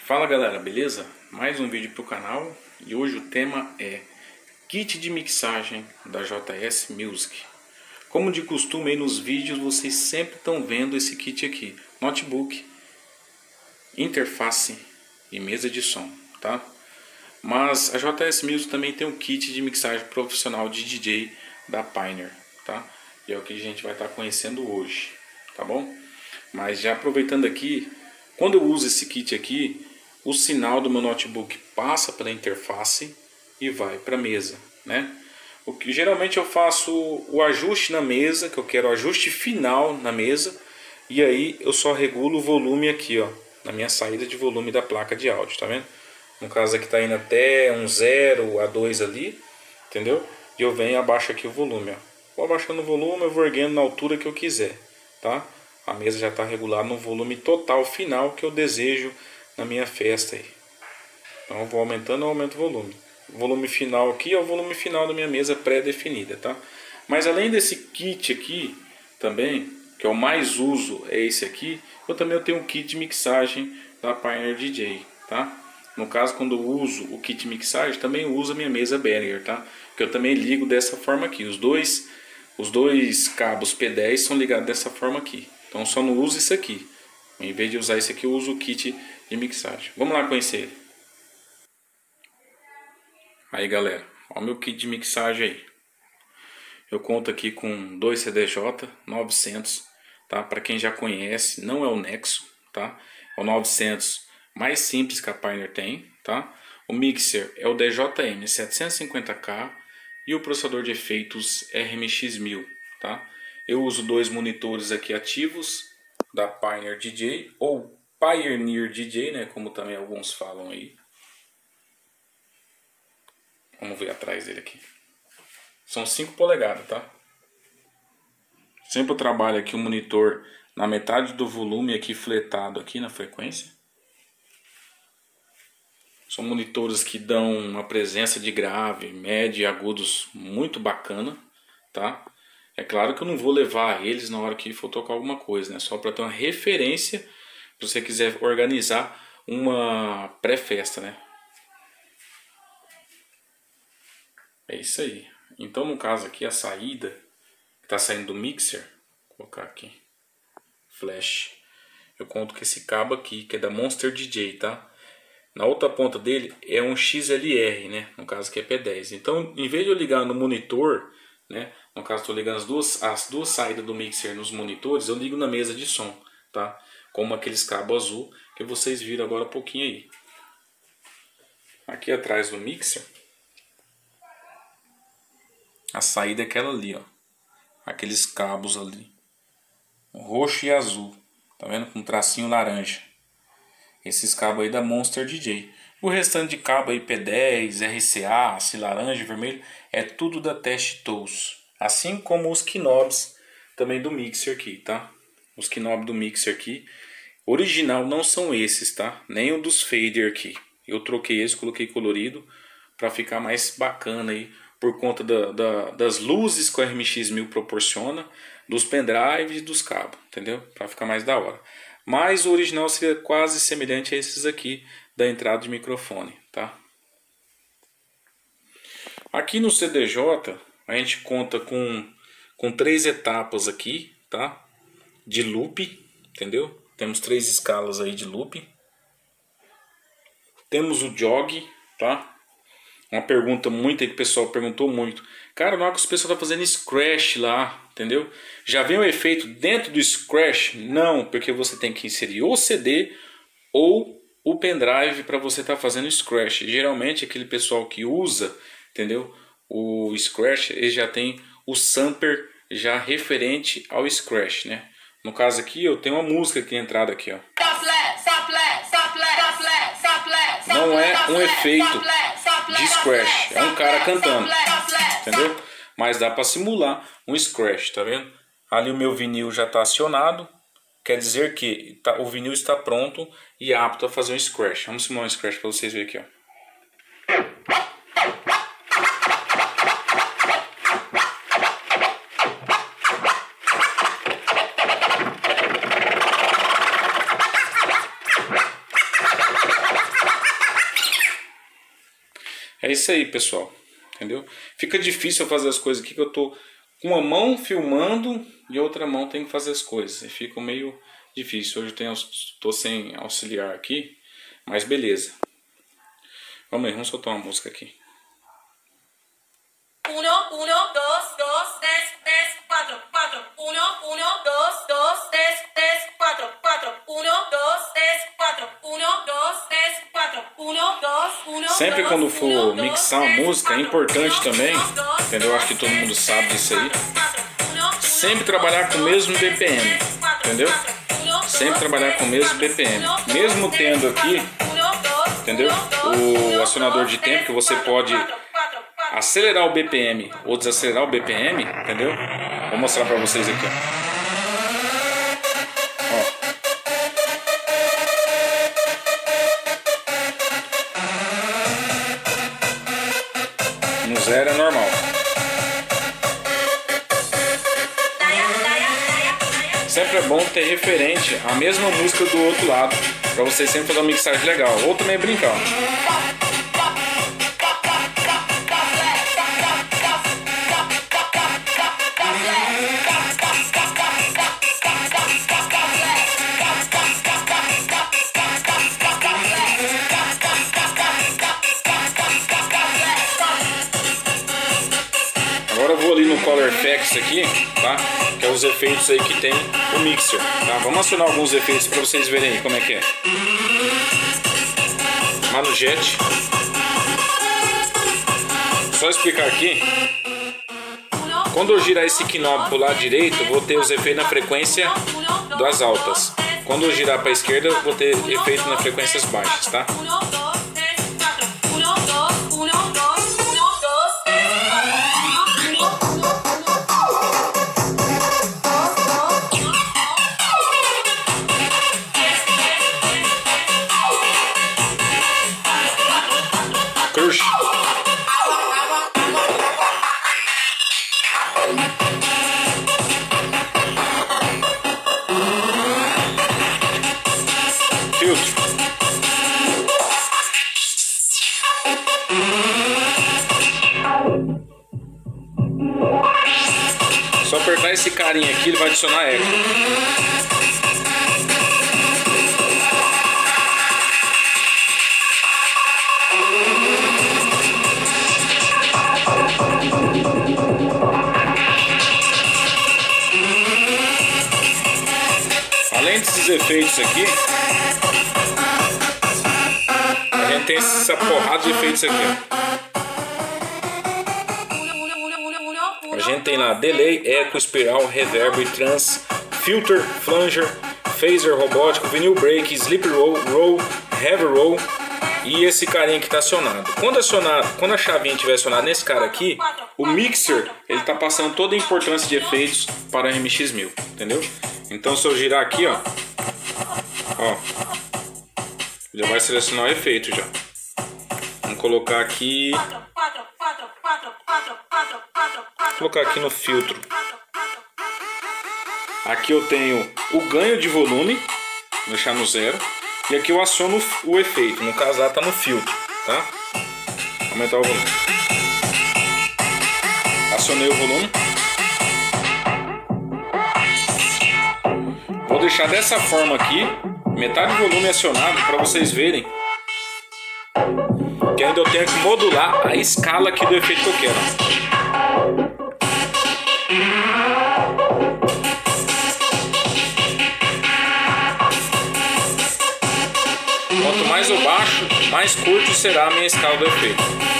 Fala galera, beleza? Mais um vídeo pro canal e hoje o tema é kit de mixagem da JS Music. Como de costume aí nos vídeos vocês sempre estão vendo esse kit aqui: notebook, interface e mesa de som, tá? Mas a JS Music também tem um kit de mixagem profissional de DJ da Pioneer, tá? E é o que a gente vai estar conhecendo hoje, tá bom? Mas já aproveitando aqui, quando eu uso esse kit aqui, o sinal do meu notebook passa pela interface e vai para a mesa, né? O que geralmente eu faço o ajuste na mesa, que eu quero o ajuste final na mesa, e aí eu só regulo o volume aqui, ó, na minha saída de volume da placa de áudio, tá vendo? No caso aqui tá indo até um 0 a 2 ali, entendeu? E eu venho e abaixo aqui o volume, ó. Vou abaixando o volume, eu vou erguendo na altura que eu quiser, tá? A mesa já está regulada no volume total final que eu desejo na minha festa aí. Então eu vou aumentando, eu aumento o volume. O volume final aqui é o volume final da minha mesa pré-definida, tá? Mas além desse kit aqui, também, que eu mais uso é esse aqui, eu também tenho um kit de mixagem da Pioneer DJ, tá? No caso, quando eu uso o kit de mixagem, também uso a minha mesa Behringer, tá? Que eu também ligo dessa forma aqui. Os dois cabos P10 são ligados dessa forma aqui. Então eu só não uso isso aqui. Em vez de usar esse aqui, eu uso o kit de mixagem. Vamos lá conhecer ele. Aí galera, olha o meu kit de mixagem aí. Eu conto aqui com dois CDJ 900, tá? Para quem já conhece, não é o Nexo, tá? É o 900 mais simples que a Pioneer tem, tá? O mixer é o DJM 750K e o processador de efeitos RMX1000, tá? Eu uso dois monitores aqui ativos da Pioneer DJ ou Pioneer DJ, né, como também alguns falam aí. Vamos ver atrás dele aqui. São 5 polegadas, tá? Sempre eu trabalho aqui o monitor na metade do volume aqui fletado aqui na frequência. São monitores que dão uma presença de grave, médio e agudos muito bacana, tá? É claro que eu não vou levar eles na hora que for tocar alguma coisa, né? Só para ter uma referência, se você quiser organizar uma pré-festa, né? É isso aí. Então no caso aqui a saída que está saindo do mixer, vou colocar aqui, flash. Eu conto com esse cabo aqui, que é da Monster DJ, tá? Na outra ponta dele é um XLR, né? No caso que é P10. Então, em vez de eu ligar no monitor, né? No caso estou ligando as duas saídas do mixer nos monitores, eu ligo na mesa de som, tá? Como aqueles cabos azul que vocês viram agora há pouquinho aí. Aqui atrás do mixer, a saída é aquela ali, ó. Aqueles cabos ali, roxo e azul, tá vendo? Com um tracinho laranja. Esses cabos aí da Monster DJ. O restante de cabo aí P10, RCA, esse laranja e vermelho, é tudo da Test Tools. Assim como os knobs também do mixer aqui, tá? Os knobs do mixer aqui, original não são esses, tá? Nem o dos fader aqui. Eu troquei esse, coloquei colorido para ficar mais bacana aí, por conta das luzes que o RMX1000 proporciona, dos pendrives e dos cabos, entendeu? Para ficar mais da hora. Mas o original seria quase semelhante a esses aqui da entrada de microfone, tá? Aqui no CDJ a gente conta com 3 etapas aqui, tá? De loop, entendeu? Temos 3 escalas aí de loop. Temos o jog, tá? Uma pergunta muito aí que o pessoal perguntou muito. Cara, na hora que o pessoal tá fazendo scratch lá, entendeu? Já vem o efeito dentro do scratch? Não, porque você tem que inserir o CD ou o pendrive para você estar fazendo scratch. Geralmente aquele pessoal que usa, entendeu? O scratch, ele já tem o sampler já referente ao scratch, né? No caso aqui eu tenho uma música aqui entrada aqui, ó. Não é um efeito de scratch, é um cara cantando, entendeu? Mas dá para simular um scratch, tá vendo? Ali o meu vinil já está acionado, quer dizer que o vinil está pronto e apto a fazer um scratch. Vamos simular um scratch para vocês verem aqui, ó. É isso aí, pessoal. Entendeu? Fica difícil eu fazer as coisas aqui que eu tô com uma mão filmando e outra mão tem que fazer as coisas. E fica meio difícil. Hoje eu tô sem auxiliar aqui, mas beleza. Vamos aí, vamos soltar uma música aqui. 1, 1, 2, 2, 3, 3, 4, 4. 1, 1, 2, 2, 3, 3, 4, 4. 1, 2, 3, 4. 1, 2, 3, 4. 1, 2, 1. Sempre quando for mixar uma música é importante também, entendeu? Eu acho que todo mundo sabe disso aí. Sempre trabalhar com o mesmo BPM, entendeu? Sempre trabalhar com o mesmo BPM. Mesmo tendo aqui, entendeu? O acionador de tempo que você pode acelerar o BPM ou desacelerar o BPM, entendeu? Vou mostrar pra vocês aqui, ó. No zero é normal. Sempre é bom ter referente a mesma música do outro lado, pra você sempre fazer uma mixagem legal. Ou também brincar. Agora eu vou ali no Color Effects aqui, tá? Que é os efeitos aí que tem o mixer, tá? Vamos acionar alguns efeitos para vocês verem aí como é que é. Mano Jet. Só explicar aqui. Quando eu girar esse knob pro lado direito, eu vou ter os efeitos na frequência das altas. Quando eu girar para a esquerda, eu vou ter efeito nas frequências baixas, tá? Crush. Filtro. Só apertar esse carinha aqui, ele vai adicionar eco. Além desses efeitos aqui, a gente tem essa porrada de efeitos aqui. A gente tem lá delay, eco, espiral, reverb, trance, filter, flanger, phaser robótico, vinyl break, sleep roll, roll, heavy roll e esse carinha que está acionado. Quando a chavinha estiver acionada nesse cara aqui, o mixer ele está passando toda a importância de efeitos para a MX1000, entendeu? Então se eu girar aqui, ó, já vai selecionar o efeito já. Vamos colocar aqui. Vou colocar aqui no filtro. Aqui eu tenho o ganho de volume, vou deixar no zero. E aqui eu aciono o efeito, no caso lá está no filtro, tá? Aumentar o volume. Acionei o volume. Vou deixar dessa forma aqui, metade do volume acionado, para vocês verem que ainda eu tenho que modular a escala aqui do efeito que eu quero. Quanto mais eu baixo, mais curto será a minha escala do efeito.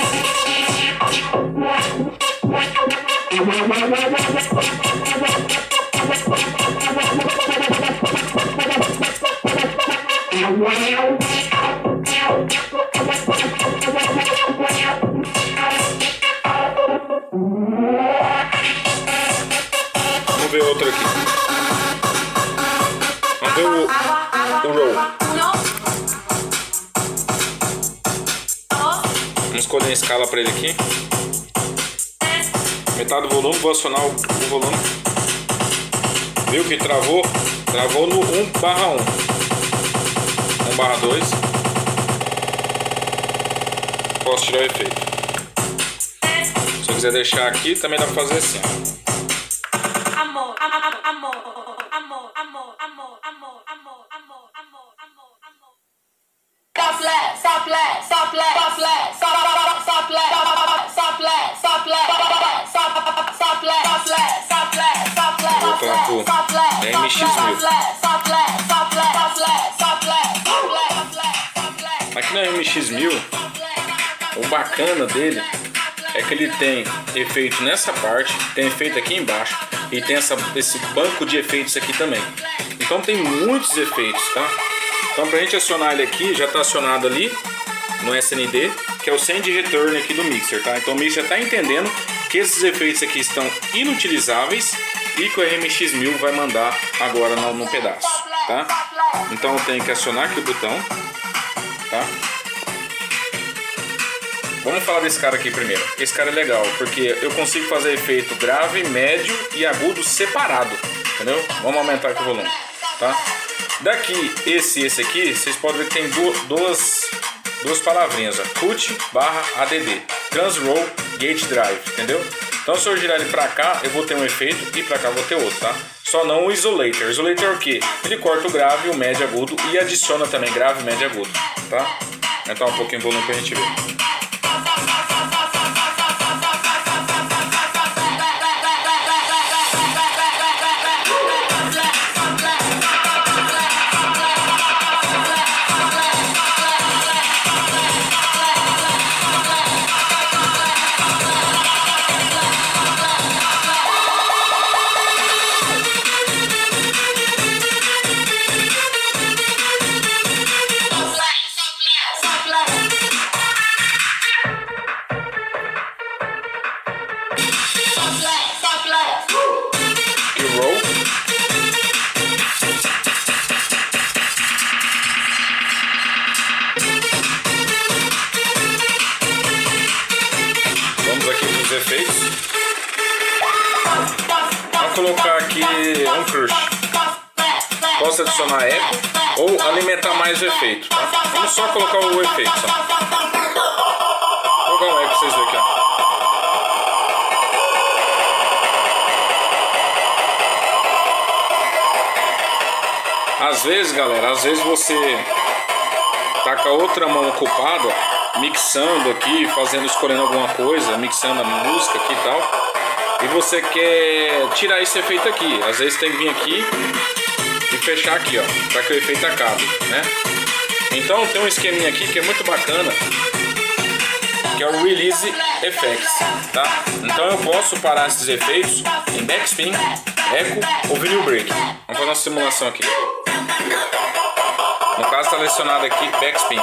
Vamos ver outro aqui. Vamos ver o roll. Vamos escolher a escala para ele aqui. Metade do volume, vou acionar o volume. Viu que travou? Travou no 1/1. 1/2. Posso tirar o efeito. quiser deixar aqui, também dá pra fazer assim, ó. Amor, amor, amor, amor, amor, amor, amor, amor, amor, amor, amor, amor. Voltando pro MX1000. Aqui no MX1000, o bacana dele é que ele tem efeito nessa parte, tem efeito aqui embaixo e tem esse banco de efeitos aqui também. Então tem muitos efeitos, tá? Então pra gente acionar ele aqui, já está acionado ali no SND, que é o Send Return aqui do mixer, tá? Então o mixer já está entendendo que esses efeitos aqui estão inutilizáveis e que o RMX1000 vai mandar agora no pedaço, tá? Então eu tenho que acionar aqui o botão, tá? Vamos falar desse cara aqui primeiro. Esse cara é legal, porque eu consigo fazer efeito grave, médio e agudo separado, entendeu? Vamos aumentar aqui o volume, tá? Daqui, esse aqui, vocês podem ver que tem duas palavrinhas, ó, CUT/ADD, Transroll Gate Drive, entendeu? Então se eu girar ele pra cá, eu vou ter um efeito e pra cá eu vou ter outro, tá? Só não o Isolator. O Isolator é o quê? Ele corta o grave, o médio agudo e adiciona também grave, médio agudo, tá? Aumentar um pouquinho o volume pra gente ver. Efeitos. Vou colocar aqui um crush. Posso adicionar eco ou alimentar mais o efeito, tá? Vamos só colocar o efeito, só. Vou colocar um eco pra vocês verem aqui, ó. Às vezes, galera, você tá com a outra mão ocupada mixando aqui, escolhendo alguma coisa, mixando a música aqui e tal, e você quer tirar esse efeito aqui. Às vezes tem que vir aqui e fechar aqui, ó, para que o efeito acabe, né? Então tem um esqueminha aqui que é muito bacana, que é o Release Effects, tá? Então eu posso parar esses efeitos em backspin, echo ou vinyl break. Vamos fazer uma simulação aqui. No caso está selecionado aqui backspin.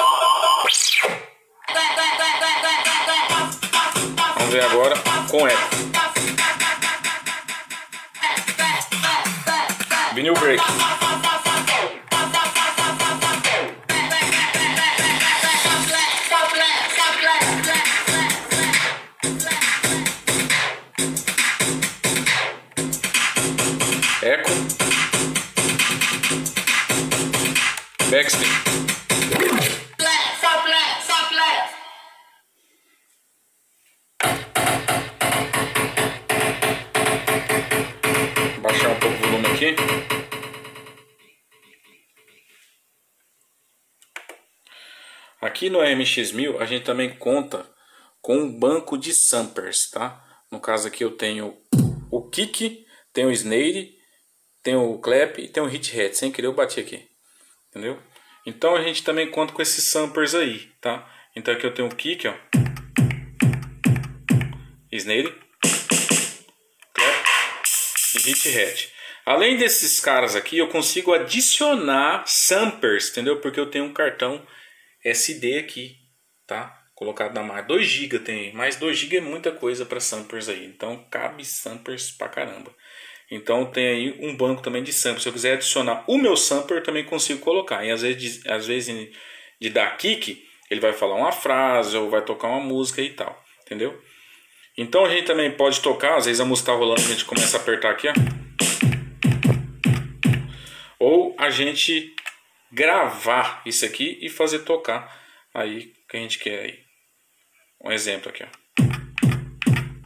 Vamos ver agora com eco. Vinyl break. Eco. Backspin. Baixar um pouco o volume aqui. Aqui no MX1000 a gente também conta com um banco de samplers, tá? No caso aqui eu tenho o kick, tenho o snare, tenho o clap e tenho o hit-hat. Sem querer eu bati aqui, entendeu? Então a gente também conta com esses samplers aí, tá? Então aqui eu tenho o kick, ó, snare, clap e hit-hat. Além desses caras aqui, eu consigo adicionar samplers, entendeu? Porque eu tenho um cartão SD aqui, tá? Colocado na máquina. 2 GB tem, mais 2 GB é muita coisa para samplers aí. Então cabe samplers pra caramba. Então tem aí um banco também de samplers. Se eu quiser adicionar o meu sampler, eu também consigo colocar. E às vezes de dar kick, ele vai falar uma frase ou vai tocar uma música e tal, entendeu? Então a gente também pode tocar, às vezes a música tá rolando, a gente começa a apertar aqui, ó. Ou a gente gravar isso aqui e fazer tocar aí o que a gente quer aí. Um exemplo aqui, ó.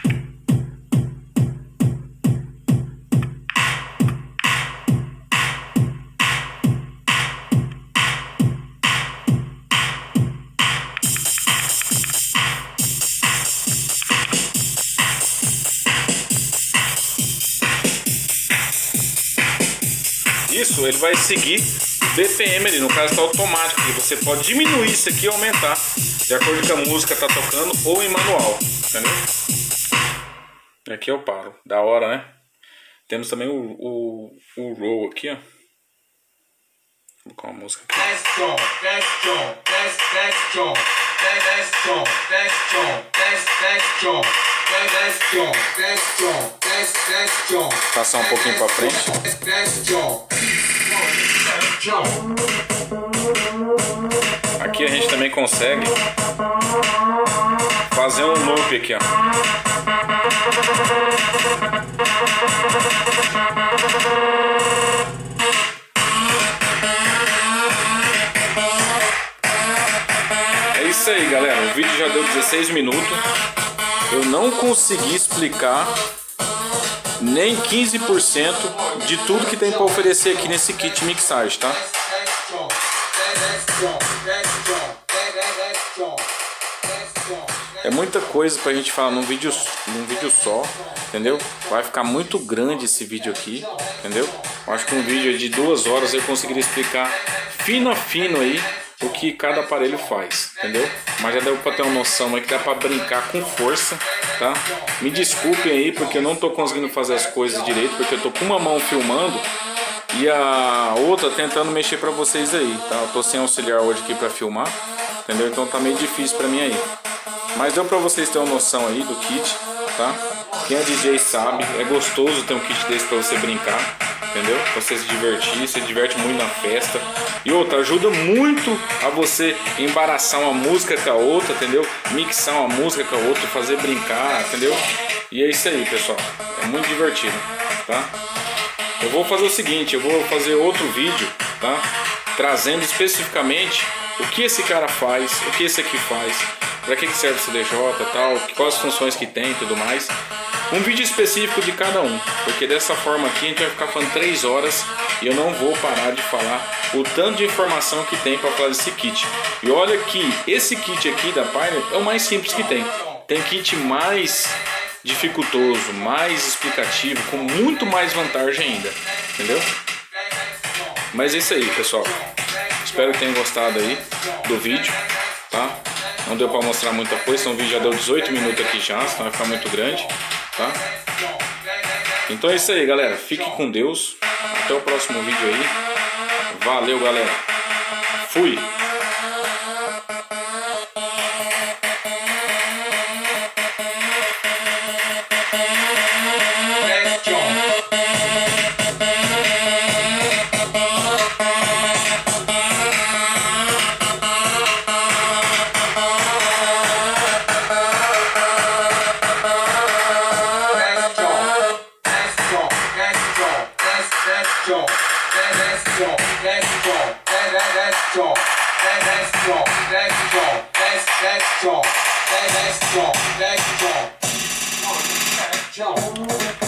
isso, ele vai seguir BPM ali, no caso está automático, e você pode diminuir isso aqui e aumentar de acordo com a música está tocando ou em manual, entendeu? Aqui eu paro, da hora, né? Temos também o roll aqui, ó. Vou colocar uma música aqui. Passar um pouquinho pra frente. Aqui a gente também consegue fazer um loop aqui, ó. É isso aí, galera. O vídeo já deu 16 minutos. Eu não consegui explicar nem 15% de tudo que tem para oferecer aqui nesse kit mixagem, tá? É muita coisa pra gente falar num vídeo só, entendeu? Vai ficar muito grande esse vídeo aqui, entendeu? Eu acho que um vídeo de 2 horas eu conseguiria explicar fino a fino aí o que cada aparelho faz, entendeu? Mas já deu pra ter uma noção aí que dá pra brincar com força, tá? Me desculpem aí porque eu não tô conseguindo fazer as coisas direito, porque eu tô com uma mão filmando e a outra tentando mexer pra vocês aí, tá? Eu tô sem auxiliar hoje aqui pra filmar, entendeu? Então tá meio difícil pra mim aí. Mas deu pra vocês terem uma noção aí do kit, tá? Quem é DJ sabe, é gostoso ter um kit desse pra você brincar, entendeu? Pra você se divertir, se diverte muito na festa. E outra, ajuda muito a você embaraçar uma música com a outra, entendeu? Mixar uma música com a outra, fazer brincar, entendeu? E é isso aí, pessoal. É muito divertido, tá? Eu vou fazer o seguinte, eu vou fazer outro vídeo, tá? Trazendo especificamente o que esse cara faz, o que esse aqui faz, para que serve o CDJ e tal, quais as funções que tem e tudo mais. Um vídeo específico de cada um, porque dessa forma aqui a gente vai ficar falando 3 horas e eu não vou parar de falar o tanto de informação que tem para falar desse kit. E olha que esse kit aqui da Pioneer é o mais simples que tem. Tem kit mais dificultoso, mais explicativo, com muito mais vantagem ainda, entendeu? Mas é isso aí, pessoal. Espero que tenham gostado aí do vídeo, tá? Não deu pra mostrar muita coisa, então o vídeo já deu 18 minutos aqui já, senão vai ficar muito grande, tá? Então é isso aí, galera. Fique com Deus. Até o próximo vídeo aí. Valeu, galera. Fui! That's strong.